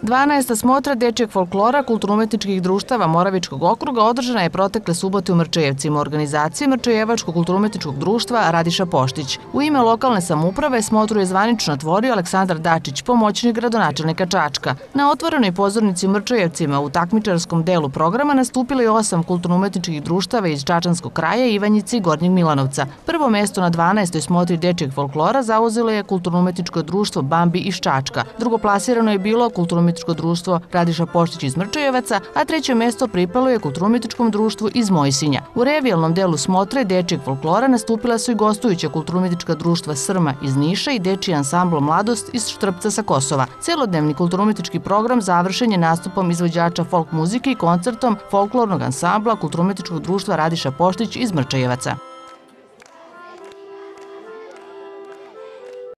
12. smotra dečijeg folklora kulturno-umetničkih društava Moravičkog okruga održana je protekle subote u Mrčajevcima u organizaciji Mrčajevačkog kulturno-umetničkog društva Radiša Poštić. U ime lokalne samouprave smotru je zvanično otvorio Aleksandar Dačić, pomoćnik gradonačelnika Čačka. Na otvorenoj pozornici u Mrčajevcima u takmičarskom delu programa nastupilo je 8 kulturno-umetničkih društava iz Čačanskog kraja, Ivanjice i Gornjeg Milanovca. Prvo mesto na 12. smotri dečijeg folklora zauzelo je kulturno-umetničko društvo Bambi iz Čačka. Drugoplasirano je bilo kulturno-umetničko društvo Radiša Poštić iz Mrčajevaca, a treće mesto pripalo je kulturno-umetničkom društvu iz Mojsinja. U revijalnom delu smotre dečijeg folklora nastupila su i gostujuća kulturno-umetnička društva Srma iz Niša i dečiji ansambl Mladost iz Štrpca sa Kosova. Celodnevni kulturno-umetnički program završen je nastupom izvođača folk muzike i koncertom folklornog ansambla kulturno-umetničkog društva Radiša Poštić iz Mrčajevaca.